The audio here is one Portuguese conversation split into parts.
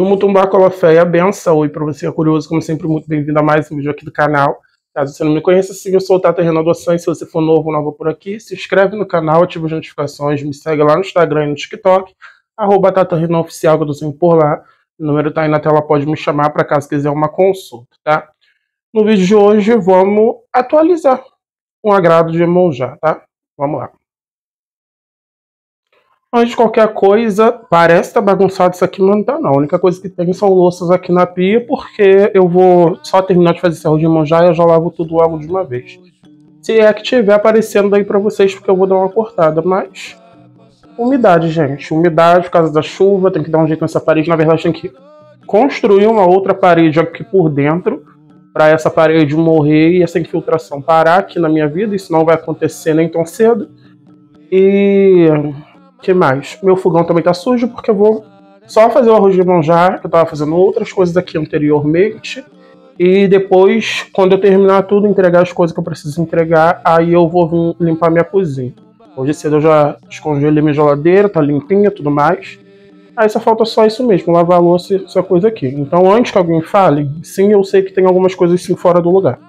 Tumutumbá com a fé e a benção. Oi para você que é curioso, como sempre, muito bem-vindo a mais um vídeo aqui do canal. Caso você não me conheça, siga eu sou o Tata Renan Adoções. Se você for novo ou nova por aqui, se inscreve no canal, ativa as notificações, me segue lá no Instagram e no TikTok, @Tata Renan Oficial, que eu tô sempre por lá. O número tá aí na tela, pode me chamar para caso quiser uma consulta, tá? No vídeo de hoje, vamos atualizar um agrado de Iemonjá, tá? Vamos lá. Antes de qualquer coisa, parece estar bagunçado isso aqui, mas não tá não. A única coisa que tem são louças aqui na pia, porque eu vou só terminar de fazer esse arroz de Iemonjá e eu já lavo tudo logo de uma vez. Se é que tiver aparecendo aí pra vocês, porque eu vou dar uma cortada, mas... umidade, gente. Umidade por causa da chuva, tem que dar um jeito nessa parede. Na verdade, tem que construir uma outra parede aqui por dentro, para essa parede morrer e essa infiltração parar aqui na minha vida. Isso não vai acontecer nem tão cedo. E... que mais? Meu fogão também tá sujo, porque eu vou só fazer o arroz de Iemonjá, que eu tava fazendo outras coisas aqui anteriormente. E depois, quando eu terminar tudo, entregar as coisas que eu preciso entregar, aí eu vou vir limpar minha cozinha. Hoje cedo eu já descongelei minha geladeira, tá limpinha e tudo mais. Aí só falta só isso mesmo, lavar a louça e essa coisa aqui. Então, antes que alguém fale, sim, eu sei que tem algumas coisas sim fora do lugar.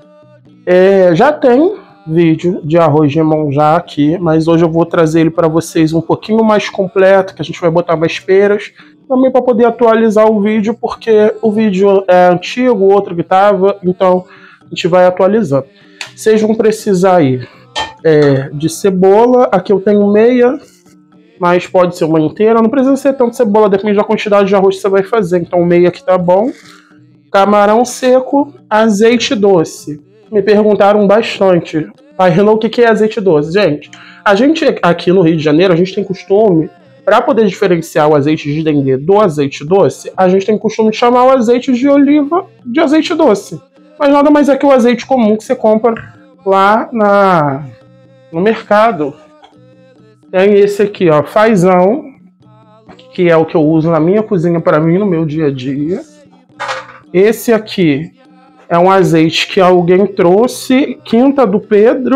Já tem vídeo de arroz de Iemonjá aqui, mas hoje eu vou trazer ele para vocês um pouquinho mais completo, que a gente vai botar mais peras, também para poder atualizar o vídeo, porque o vídeo é antigo, o outro que tava, então a gente vai atualizando. Vocês vão precisar aí de cebola, aqui eu tenho meia, mas pode ser uma inteira, não precisa ser tanto cebola, depende da quantidade de arroz que você vai fazer, então meia aqui tá bom. Camarão seco, azeite doce. Me perguntaram bastante, pai Renan, o que é azeite doce? Gente, a gente aqui no Rio de Janeiro, a gente tem costume, para poder diferenciar o azeite de dendê do azeite doce, a gente tem costume de chamar o azeite de oliva de azeite doce. Mas nada mais é que o azeite comum que você compra lá no mercado. Tem esse aqui, ó, fazão, que é o que eu uso na minha cozinha para mim, no meu dia a dia. Esse aqui é um azeite que alguém trouxe, Quinta Dom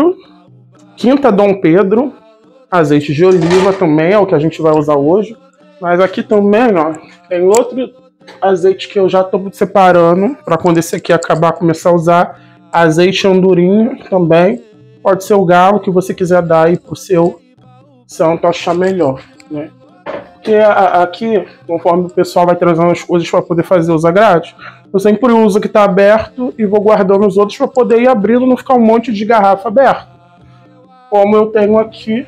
Pedro, azeite de oliva também, é o que a gente vai usar hoje. Mas aqui também, ó, tem outro azeite que eu já estou separando, para quando esse aqui acabar, começar a usar. Azeite andorinha também, pode ser o galo que você quiser dar aí pro seu santo achar melhor, né? Porque aqui, conforme o pessoal vai trazendo as coisas para poder fazer os agrados, eu sempre uso o que está aberto e vou guardando os outros para poder ir abrindo, não ficar um monte de garrafa aberta. Como eu tenho aqui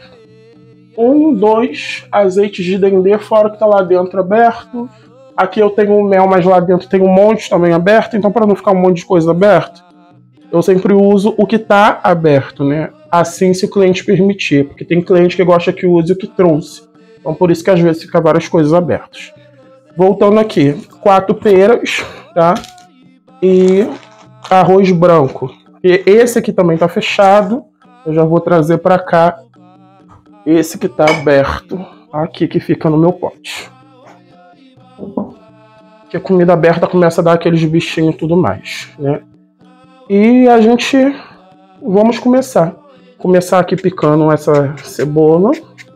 2 azeites de dendê fora que está lá dentro aberto. Aqui eu tenho o mel, mas lá dentro tem um monte também aberto. Então, para não ficar um monte de coisa aberta, eu sempre uso o que está aberto, né? Assim, se o cliente permitir, porque tem cliente que gosta que use o que trouxe. Então, por isso que às vezes fica várias coisas abertas. Voltando aqui, 4 peras, tá? E arroz branco. E esse aqui também tá fechado. Eu já vou trazer para cá esse que tá aberto, aqui que fica no meu pote. Porque a comida aberta começa a dar aqueles bichinhos e tudo mais, né? E a gente... vamos começar. Começar aqui picando essa cebola.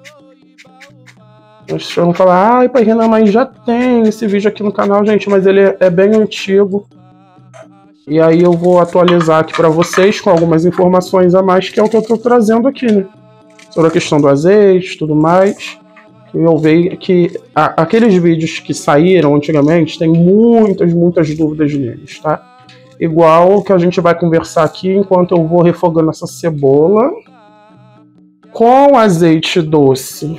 Vocês vão falar, ai, pai Renan, mas já tem esse vídeo aqui no canal, gente, mas ele é bem antigo. E aí eu vou atualizar aqui para vocês com algumas informações a mais, que é o que eu tô trazendo aqui, né? Sobre a questão do azeite e tudo mais. Eu vejo que aqueles vídeos que saíram antigamente, tem muitas dúvidas neles, tá? Igual que a gente vai conversar aqui enquanto eu vou refogando essa cebola com azeite doce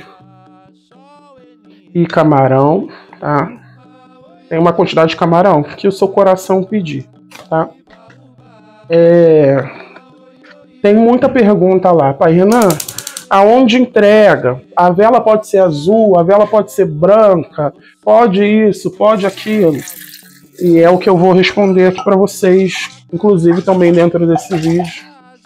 e camarão, tá? Tem uma quantidade de camarão que o seu coração pedir, tá? Tem muita pergunta lá, pai Renan, aonde entrega? A vela pode ser azul, a vela pode ser branca, pode isso, pode aquilo. E é o que eu vou responder aqui para vocês, inclusive também dentro desse vídeo.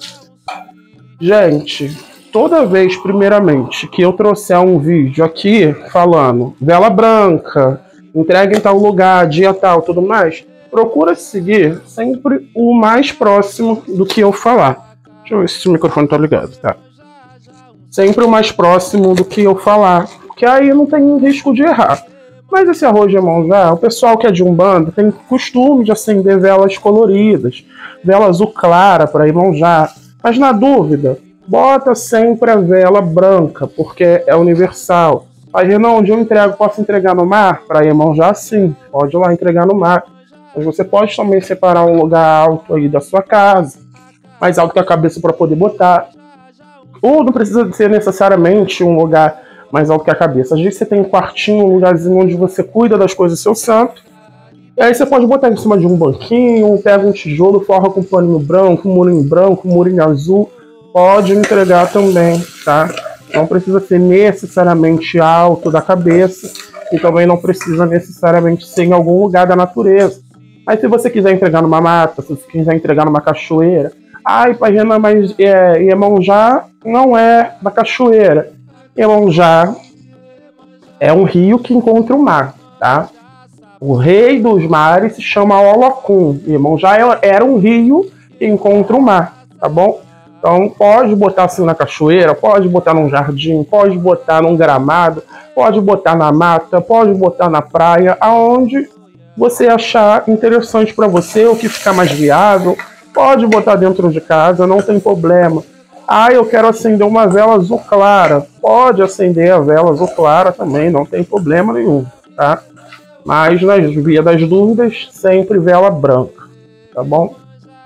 Gente, toda vez, primeiramente, que eu trouxer um vídeo aqui falando vela branca, entrega em tal lugar, dia tal, tudo mais, procura seguir sempre o mais próximo do que eu falar. Deixa eu ver se o microfone tá ligado, tá? Sempre o mais próximo do que eu falar, porque aí não tem risco de errar. Mas esse arroz de Iemonjá, o pessoal que é de Umbanda tem costume de acender velas coloridas, vela azul clara para Iemonjá. Mas na dúvida, bota sempre a vela branca, porque é universal. Aí, Renan, onde eu entrego, posso entregar no mar? Para Iemonjá, sim, pode ir lá entregar no mar. Mas você pode também separar um lugar alto aí da sua casa, mais alto que a cabeça para poder botar. Ou não precisa ser necessariamente um lugar mais alto que a cabeça. Às vezes você tem um quartinho, um lugarzinho onde você cuida das coisas do seu santo. E aí você pode botar em cima de um banquinho, pega um tijolo, forra com paninho branco, murinho azul. Pode entregar também, tá? Não precisa ser necessariamente alto da cabeça e também não precisa necessariamente ser em algum lugar da natureza. Mas se você quiser entregar numa mata, se você quiser entregar numa cachoeira, ai, pai Renan, mas Iemonjá não é da cachoeira. Iemonjá é um rio que encontra o mar, tá? O rei dos mares se chama Olokun. Iemonjá era um rio que encontra o mar, tá bom? Então pode botar assim na cachoeira, pode botar num jardim, pode botar num gramado, pode botar na mata, pode botar na praia, aonde você achar interessante para você, o que ficar mais viável. Pode botar dentro de casa, não tem problema. Ah, eu quero acender uma vela azul clara. Pode acender a vela azul clara também, não tem problema nenhum, tá? Mas nas vias das dúvidas, sempre vela branca, tá bom?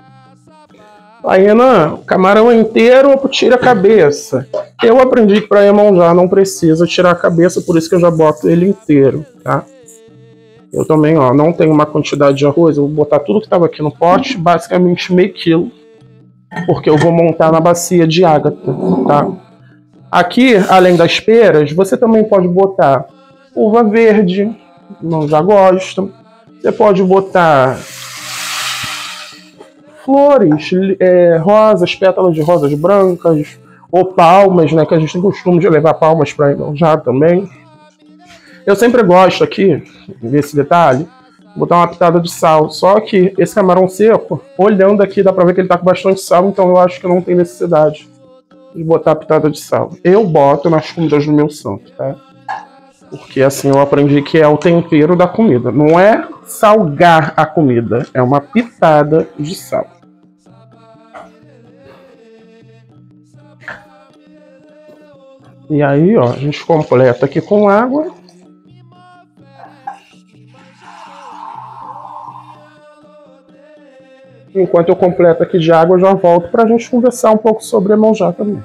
Aí, Renan, o camarão inteiro ou tira a cabeça? Eu aprendi que para Iemonjá não precisa tirar a cabeça, por isso que eu já boto ele inteiro, tá? Eu também, ó, não tenho uma quantidade de arroz, eu vou botar tudo que estava aqui no pote, basicamente meio quilo, porque eu vou montar na bacia de ágata, tá? Aqui, além das peras, você também pode botar uva verde, não já gosto. Você pode botar flores, rosas, pétalas de rosas brancas, ou palmas, né, que a gente tem costume de levar palmas para Iemonjá também. Eu sempre gosto aqui, desse detalhe, botar uma pitada de sal. Só que esse camarão seco, olhando aqui, dá pra ver que ele tá com bastante sal, então eu acho que não tem necessidade de botar a pitada de sal. Eu boto nas comidas do meu santo, tá? Porque assim eu aprendi que é o tempero da comida. Não é salgar a comida, é uma pitada de sal. E aí, ó, a gente completa aqui com água. Enquanto eu completo aqui de água, eu já volto para a gente conversar um pouco sobre Iemonjá também.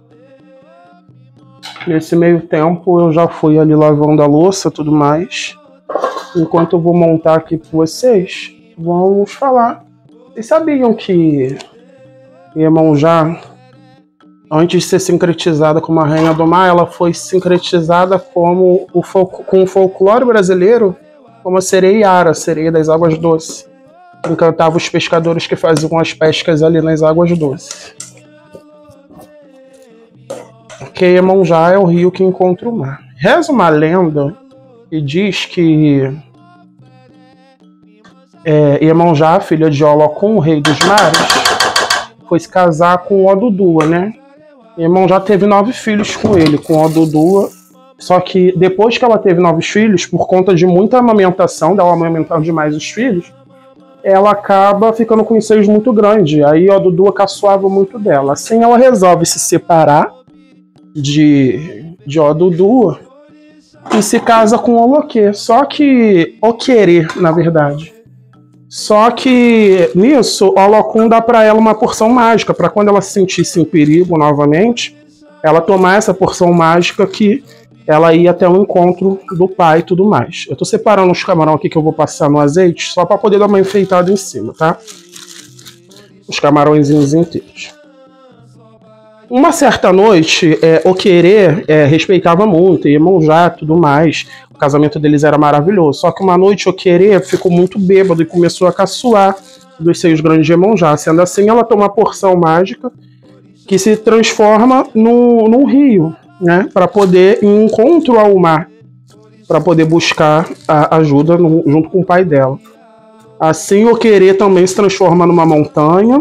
Nesse meio tempo, eu já fui ali lavando a louça e tudo mais. Enquanto eu vou montar aqui para vocês, vamos falar. Vocês sabiam que Iemonjá, antes de ser sincretizada como a Rainha do Mar, ela foi sincretizada com o folclore brasileiro como a sereia Iara, a sereia das águas doces. Encantava os pescadores que faziam as pescas ali nas águas doces. Porque Iemonjá é o rio que encontra o mar. Reza uma lenda que diz que Iemonjá, filha de Olokun, rei dos mares, foi se casar com Odudua, né? Iemonjá teve 9 filhos com ele, com Odudua. Só que depois que ela teve 9 filhos, por conta de muita amamentação, dela amamentar demais os filhos, ela acaba ficando com um seio muito grande. Aí Odudua caçoava muito dela. Assim ela resolve se separar de Odudua e se casa com Oloquê. Só que Oquerê, na verdade. Só que nisso, Olokun dá para ela uma porção mágica, para quando ela se sentisse em perigo novamente, ela tomar essa porção mágica que ela ia até o encontro do pai e tudo mais. Eu tô separando os camarão aqui que eu vou passar no azeite, só para poder dar uma enfeitada em cima, tá? Os camarõezinhos inteiros. Uma certa noite, Oquerê respeitava muito, Iemonjá e tudo mais. O casamento deles era maravilhoso. Só que uma noite Oquerê ficou muito bêbado e começou a caçoar dos seios grandes de Iemonjá. Sendo assim, ela toma uma porção mágica que se transforma num rio, né, para poder ir em encontro ao mar, para poder buscar a ajuda junto com o pai dela. Assim, Oquerê também se transforma numa montanha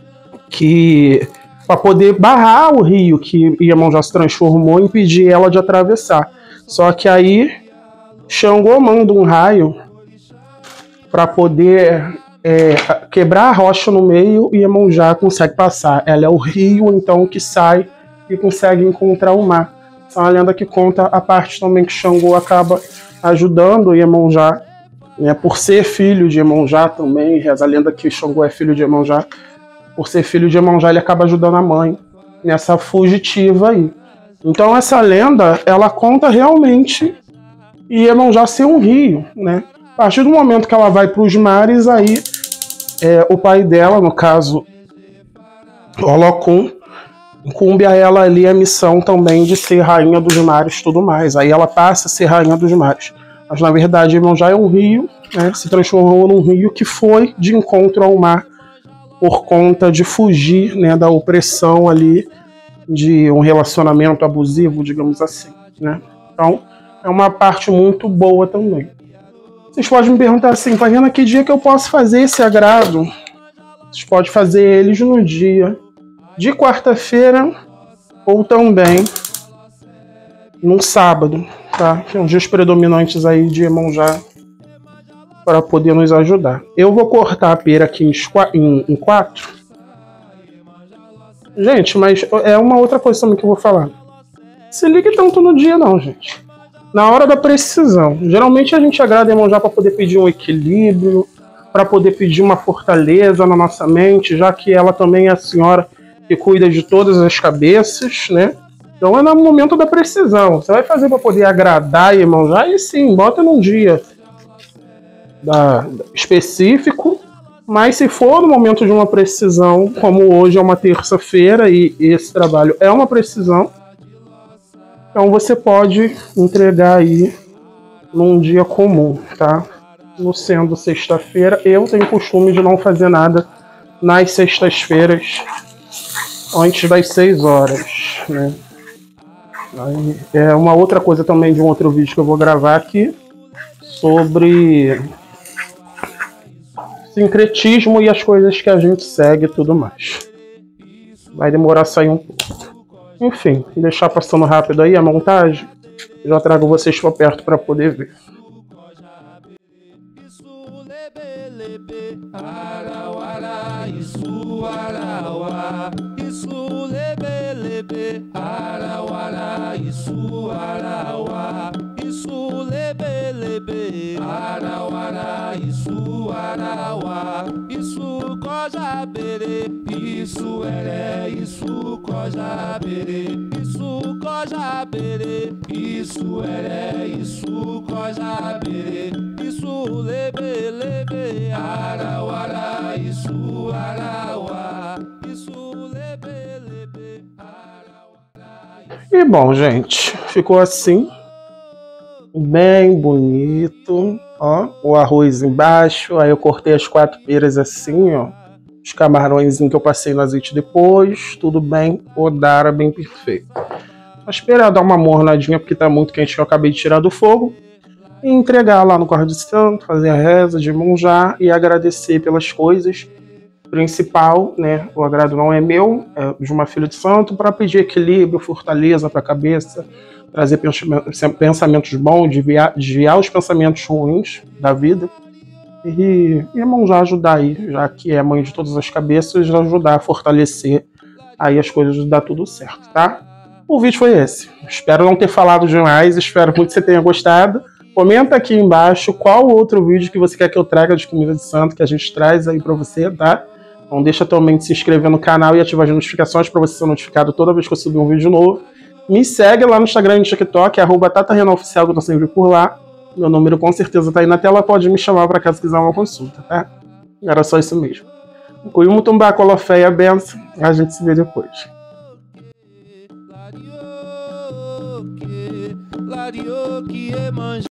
para poder barrar o rio que Iemonjá se transformou e impedir ela de atravessar. Só que aí Xangô manda um raio para poder quebrar a rocha no meio e Iemonjá consegue passar. Ela é o rio, então, que sai e consegue encontrar o mar. Essa é uma lenda que conta a parte também que Xangô acaba ajudando Iemonjá, né, por ser filho de Iemonjá também. Reza a lenda que Xangô é filho de Iemonjá. Por ser filho de Iemonjá, ele acaba ajudando a mãe nessa fugitiva aí. Então essa lenda, ela conta realmente Iemonjá ser um rio, né? A partir do momento que ela vai para os mares, aí o pai dela, no caso Olokun, incumbe a ela ali a missão também de ser rainha dos mares e tudo mais. Aí ela passa a ser rainha dos mares. Mas na verdade Iemonjá é um rio, né? Se transformou num rio que foi de encontro ao mar por conta de fugir, né, da opressão ali de um relacionamento abusivo, digamos assim, né? Então é uma parte muito boa também. Vocês podem me perguntar assim, Paiana, que dia que eu posso fazer esse agrado? Vocês podem fazer eles no dia de quarta-feira ou também num sábado, tá? Que são dias predominantes aí de Iemonjá para poder nos ajudar. Eu vou cortar a pera aqui em 4. Gente, mas é uma outra coisa também que eu vou falar. Se ligue tanto no dia não, gente. Na hora da precisão. Geralmente a gente agrada Iemonjá para poder pedir um equilíbrio, para poder pedir uma fortaleza na nossa mente, já que ela também é a senhora que cuida de todas as cabeças, né? Então é no momento da precisão. Você vai fazer para poder agradar Iemonjá e sim, bota num dia específico, mas se for no momento de uma precisão, como hoje é uma terça-feira e esse trabalho é uma precisão, então você pode entregar aí num dia comum, tá? No sendo sexta-feira, eu tenho costume de não fazer nada nas sextas-feiras antes das 6 horas, né? Aí, é uma outra coisa também de um outro vídeo que eu vou gravar aqui sobre sincretismo e as coisas que a gente segue e tudo mais. Vai demorar a sair um pouco. Enfim, deixar passando rápido aí a montagem. Já trago vocês para perto para poder ver. Isso coja bere, isso é, isso coja bere, isso coja bere, isso é, isso coja bere, isso lebe lebe, arauara, isso arauá, isso lebe lebe, arauara. E bom, gente, ficou assim, bem bonito. Ó, o arroz embaixo, aí eu cortei as 4 peras assim, ó. Os camarões que eu passei no azeite depois, tudo bem, odara, bem perfeito. Vou esperar dar uma mornadinha porque tá muito quente que eu acabei de tirar do fogo. E entregar lá no quarto de santo, fazer a reza de Iemonjá e agradecer pelas coisas. Principal, né, o agrado não é meu, é de uma filha de santo, para pedir equilíbrio, fortaleza para a cabeça, trazer pensamentos bons, desviar os pensamentos ruins da vida e Iemonjá ajudar aí, já que é mãe de todas as cabeças, ajudar a fortalecer aí as coisas, dar tudo certo, tá? O vídeo foi esse. Espero não ter falado demais, espero muito que você tenha gostado. Comenta aqui embaixo qual outro vídeo que você quer que eu traga de comida de santo que a gente traz aí pra você, tá? Não deixa também de se inscrever no canal e ativar as notificações para você ser notificado toda vez que eu subir um vídeo novo. Me segue lá no Instagram e no TikTok, @TataRenaOficial, que eu tô sempre por lá. Meu número com certeza tá aí na tela, pode me chamar para caso quiser uma consulta, tá? Era só isso mesmo. Cuiu Mutumbá, Colofé e a benção. A gente se vê depois.